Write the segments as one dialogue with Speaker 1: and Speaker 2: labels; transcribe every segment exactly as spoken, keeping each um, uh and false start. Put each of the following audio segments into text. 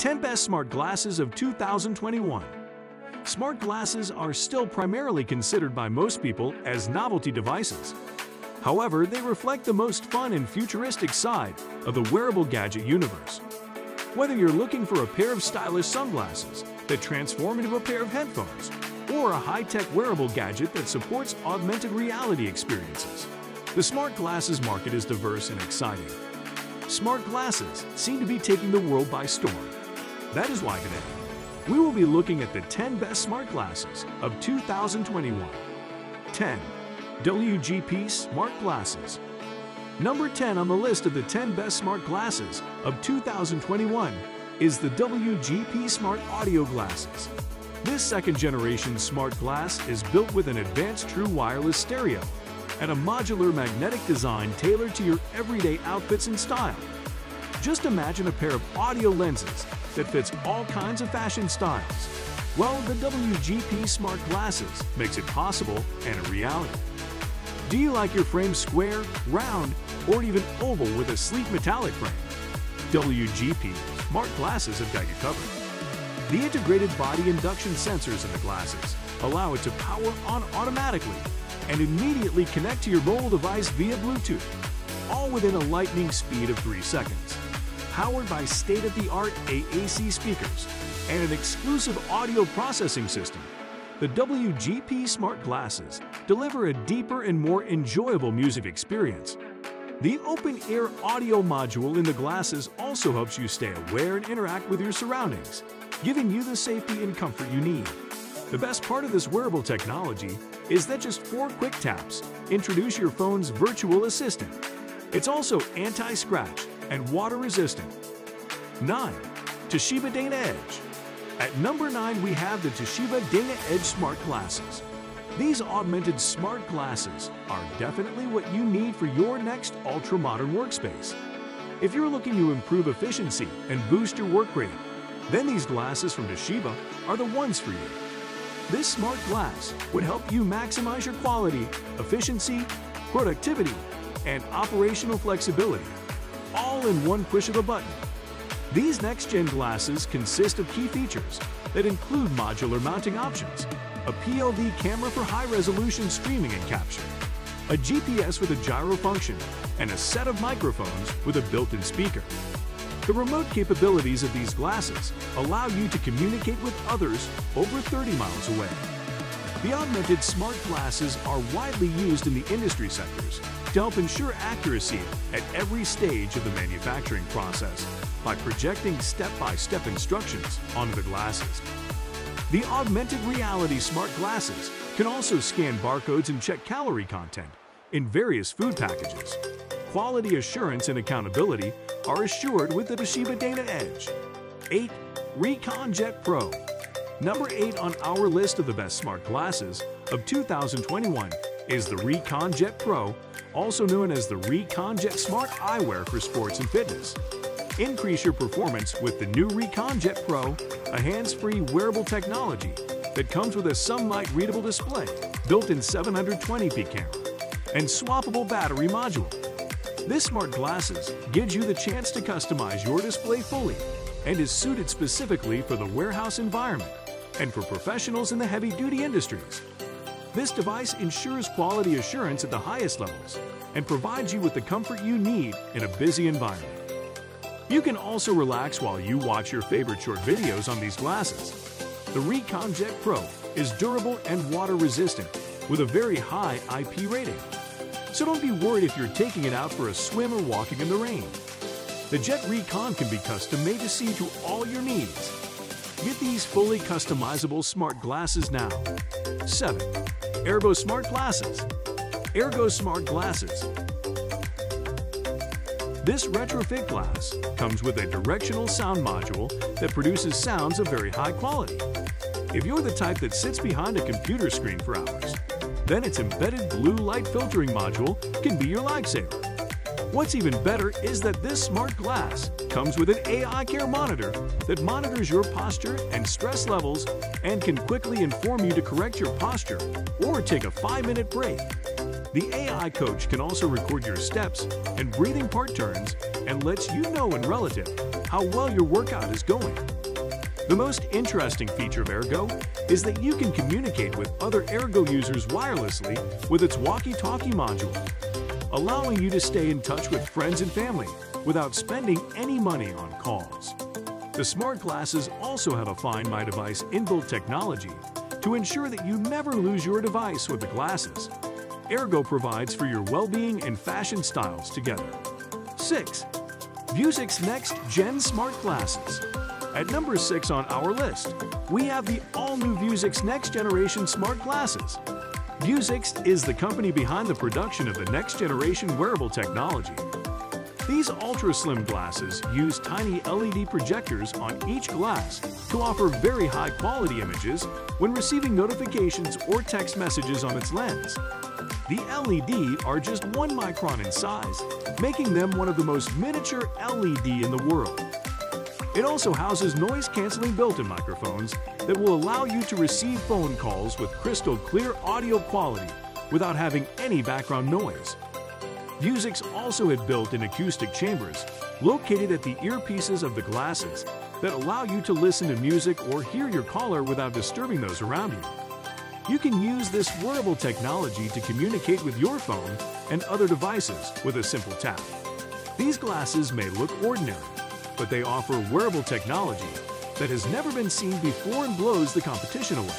Speaker 1: ten Best Smart Glasses of two thousand twenty-one. Smart glasses are still primarily considered by most people as novelty devices. However, they reflect the most fun and futuristic side of the wearable gadget universe. Whether you're looking for a pair of stylish sunglasses that transform into a pair of headphones, or a high-tech wearable gadget that supports augmented reality experiences, the smart glasses market is diverse and exciting. Smart glasses seem to be taking the world by storm. That is why today, we will be looking at the ten best smart glasses of two thousand twenty-one. ten. W G P Smart Glasses. Number ten on the list of the ten best smart glasses of two thousand twenty-one is the W G P Smart Audio Glasses. This second-generation smart glass is built with an advanced true wireless stereo and a modular magnetic design tailored to your everyday outfits and style. Just imagine a pair of audio lenses that fits all kinds of fashion styles. Well, the W G P Smart Glasses makes it possible and a reality. Do you like your frame square, round, or even oval with a sleek metallic frame? W G P Smart Glasses have got you covered. The integrated body induction sensors in the glasses allow it to power on automatically and immediately connect to your mobile device via Bluetooth, all within a lightning speed of three seconds. Powered by state-of-the-art A A C speakers and an exclusive audio processing system, the W G P Smart Glasses deliver a deeper and more enjoyable music experience. The open-ear audio module in the glasses also helps you stay aware and interact with your surroundings, giving you the safety and comfort you need. The best part of this wearable technology is that just four quick taps introduce your phone's virtual assistant. It's also anti-scratch and water-resistant. nine. TOSHIBA DYNAEDGE. At number nine, we have the TOSHIBA DYNAEDGE Smart Glasses. These augmented smart glasses are definitely what you need for your next ultra-modern workspace. If you're looking to improve efficiency and boost your work rate, then these glasses from TOSHIBA are the ones for you. This smart glass would help you maximize your quality, efficiency, productivity, and operational flexibility, all in one push of a button. These next-gen glasses consist of key features that include modular mounting options, a P O V camera for high-resolution streaming and capture, a G P S with a gyro function, and a set of microphones with a built-in speaker. The remote capabilities of these glasses allow you to communicate with others over thirty miles away. The augmented smart glasses are widely used in the industry sectors to help ensure accuracy at every stage of the manufacturing process by projecting step-by-step instructions onto the glasses. The augmented reality smart glasses can also scan barcodes and check calorie content in various food packages. Quality assurance and accountability are assured with the TOSHIBA DYNAEDGE. eight. RECON JET PRO. Number eight on our list of the best smart glasses of two thousand twenty-one is the RECON JET Pro, also known as the RECON JET Smart Eyewear for sports and fitness. Increase your performance with the new RECON JET Pro, a hands-free wearable technology that comes with a sunlight-readable display, built-in seven hundred twenty p camera, and swappable battery module. This smart glasses gives you the chance to customize your display fully and is suited specifically for the warehouse environment and for professionals in the heavy-duty industries. This device ensures quality assurance at the highest levels and provides you with the comfort you need in a busy environment. You can also relax while you watch your favorite short videos on these glasses. The RECON JET Pro is durable and water-resistant with a very high I P rating. So don't be worried if you're taking it out for a swim or walking in the rain. The Jet Recon can be custom-made to see to all your needs. Get these fully customizable smart glasses now. seven. AIRGO SMART GLASSES. AIRGO SMART Glasses. This retrofit glass comes with a directional sound module that produces sounds of very high quality. If you're the type that sits behind a computer screen for hours, then its embedded blue light filtering module can be your lifesaver. What's even better is that this smart glass comes with an A I care monitor that monitors your posture and stress levels and can quickly inform you to correct your posture or take a five-minute break. The A I coach can also record your steps and breathing part turns and lets you know in relative how well your workout is going. The most interesting feature of AIRGO is that you can communicate with other AIRGO users wirelessly with its walkie-talkie module, allowing you to stay in touch with friends and family without spending any money on calls. The smart glasses also have a Find My Device inbuilt technology to ensure that you never lose your device with the glasses. AIRGO provides for your well-being and fashion styles together. six. VUZIX Next-Gen Smart Glasses. At number six on our list, we have the all-new VUZIX Next Generation Smart Glasses. VUZIX is the company behind the production of the next-generation wearable technology. These ultra-slim glasses use tiny L E D projectors on each glass to offer very high-quality images when receiving notifications or text messages on its lens. The L E D are just one micron in size, making them one of the most miniature L E D in the world. It also houses noise-canceling built-in microphones that will allow you to receive phone calls with crystal clear audio quality without having any background noise. VUZIX also had built-in acoustic chambers located at the earpieces of the glasses that allow you to listen to music or hear your caller without disturbing those around you. You can use this wearable technology to communicate with your phone and other devices with a simple tap. These glasses may look ordinary, but they offer wearable technology that has never been seen before and blows the competition away.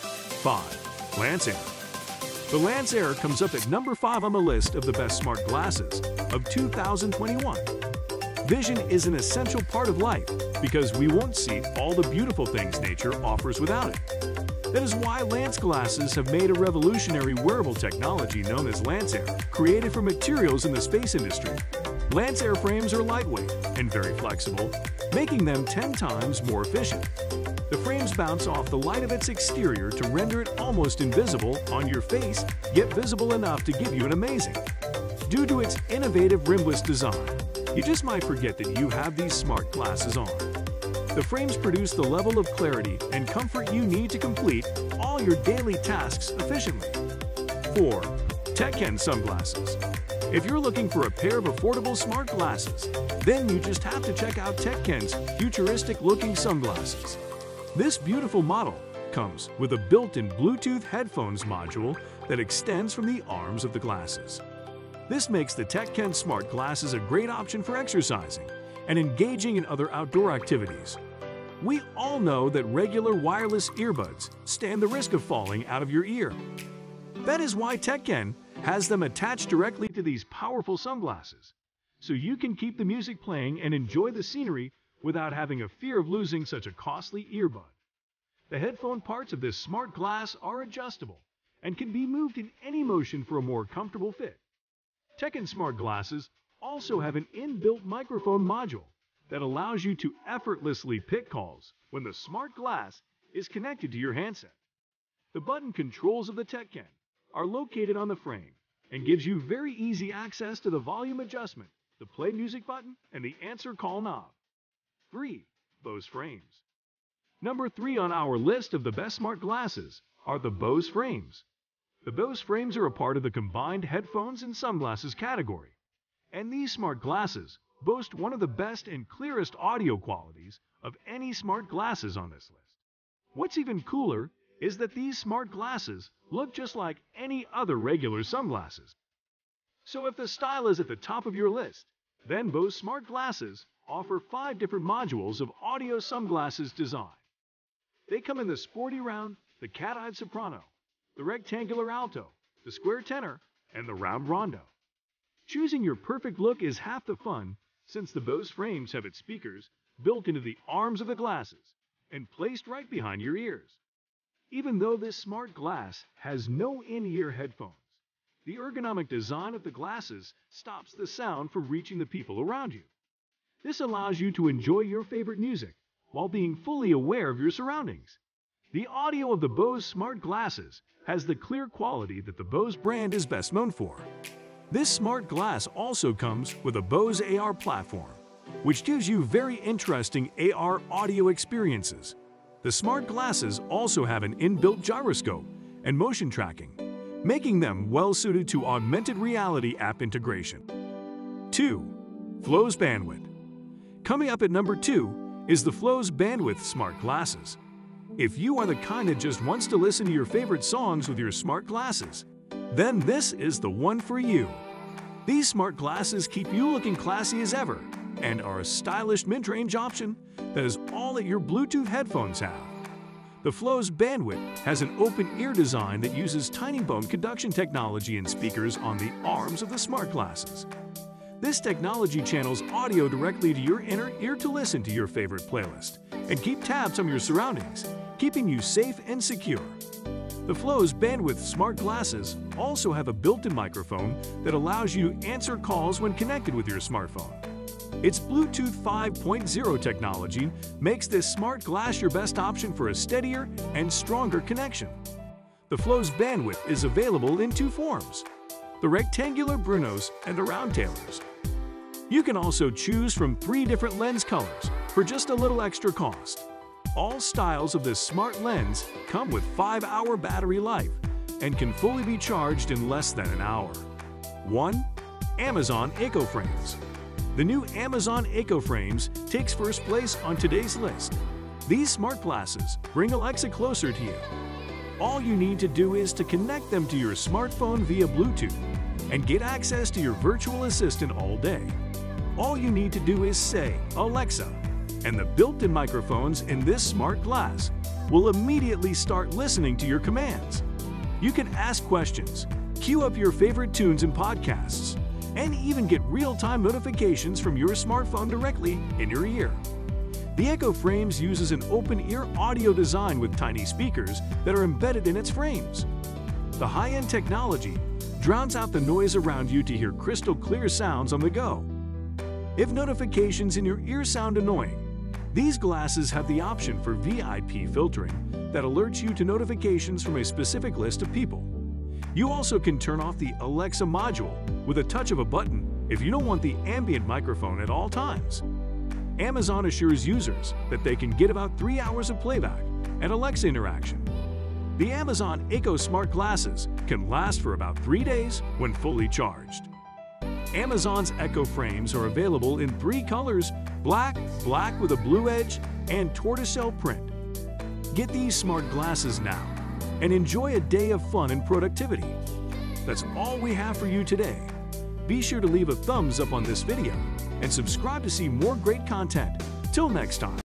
Speaker 1: five. Lance Air. The Lance Air comes up at number five on the list of the best smart glasses of two thousand twenty-one. Vision is an essential part of life because we won't see all the beautiful things nature offers without it. That is why Lance glasses have made a revolutionary wearable technology known as Lance Air, created from materials in the space industry. Lance Air frames are lightweight and very flexible, making them ten times more efficient. The frames bounce off the light of its exterior to render it almost invisible on your face, yet visible enough to give you an amazing. Due to its innovative rimless design, you just might forget that you have these smart glasses on. The frames produce the level of clarity and comfort you need to complete all your daily tasks efficiently. four. TechKen Sunglasses. If you're looking for a pair of affordable smart glasses, then you just have to check out TechKen's futuristic-looking sunglasses. This beautiful model comes with a built-in Bluetooth headphones module that extends from the arms of the glasses. This makes the TechKen Smart Glasses a great option for exercising and engaging in other outdoor activities. We all know that regular wireless earbuds stand the risk of falling out of your ear. That is why TechKen has them attached directly to these powerful sunglasses, so you can keep the music playing and enjoy the scenery without having a fear of losing such a costly earbud. The headphone parts of this smart glass are adjustable and can be moved in any motion for a more comfortable fit. TechKen Smart Glasses also have an inbuilt microphone module that allows you to effortlessly pick calls when the smart glass is connected to your handset. The button controls of the TechKen are located on the frame and gives you very easy access to the volume adjustment, the play music button, and the answer call knob. three. Bose frames. Number three on our list of the best smart glasses are the Bose frames. The Bose frames are a part of the combined headphones and sunglasses category, and these smart glasses boast one of the best and clearest audio qualities of any smart glasses on this list. What's even cooler is that these smart glasses look just like any other regular sunglasses. So if the style is at the top of your list, then Bose smart glasses offer five different modules of audio sunglasses design. They come in the sporty round, the cat-eyed soprano, the rectangular alto, the square tenor, and the round rondo. Choosing your perfect look is half the fun, since the Bose frames have its speakers built into the arms of the glasses and placed right behind your ears. Even though this smart glass has no in-ear headphones, the ergonomic design of the glasses stops the sound from reaching the people around you. This allows you to enjoy your favorite music while being fully aware of your surroundings. The audio of the Bose smart glasses has the clear quality that the Bose brand is best known for. This smart glass also comes with a Bose A R platform, which gives you very interesting A R audio experiences. The smart glasses also have an inbuilt gyroscope and motion tracking, making them well-suited to augmented reality app integration. two. Flows bandwidth. Coming up at number two is the Flow's Bandwidth Smart Glasses. If you are the kind that just wants to listen to your favorite songs with your smart glasses, then this is the one for you. These smart glasses keep you looking classy as ever and are a stylish mid-range option that is all that your Bluetooth headphones have. The Flow's Bandwidth has an open-ear design that uses tiny bone conduction technology and speakers on the arms of the smart glasses. This technology channels audio directly to your inner ear to listen to your favorite playlist and keep tabs on your surroundings, keeping you safe and secure. The Flow's Bandwidth Smart Glasses also have a built-in microphone that allows you to answer calls when connected with your smartphone. Its Bluetooth five point oh technology makes this smart glass your best option for a steadier and stronger connection. The Flow's Bandwidth is available in two forms: the rectangular Brunos and the round tailors. You can also choose from three different lens colors for just a little extra cost. All styles of this smart lens come with five hour battery life and can fully be charged in less than an hour. one. Amazon Eco Frames. The new Amazon Eco Frames takes first place on today's list. These smart glasses bring Alexa closer to you. All you need to do is to connect them to your smartphone via Bluetooth and get access to your virtual assistant all day. All you need to do is say, "Alexa," and the built-in microphones in this smart glass will immediately start listening to your commands. You can ask questions, queue up your favorite tunes and podcasts, and even get real-time notifications from your smartphone directly in your ear. The Eco Frames uses an open-ear audio design with tiny speakers that are embedded in its frames. The high-end technology drowns out the noise around you to hear crystal-clear sounds on the go. If notifications in your ear sound annoying, these glasses have the option for V I P filtering that alerts you to notifications from a specific list of people. You also can turn off the Alexa module with a touch of a button if you don't want the ambient microphone at all times. Amazon assures users that they can get about three hours of playback and Alexa interaction. The Amazon Eco Smart Glasses can last for about three days when fully charged. Amazon's Eco Frames are available in three colors: black, black with a blue edge, and tortoiseshell print. Get these smart glasses now and enjoy a day of fun and productivity. That's all we have for you today. Be sure to leave a thumbs up on this video and subscribe to see more great content. Till next time.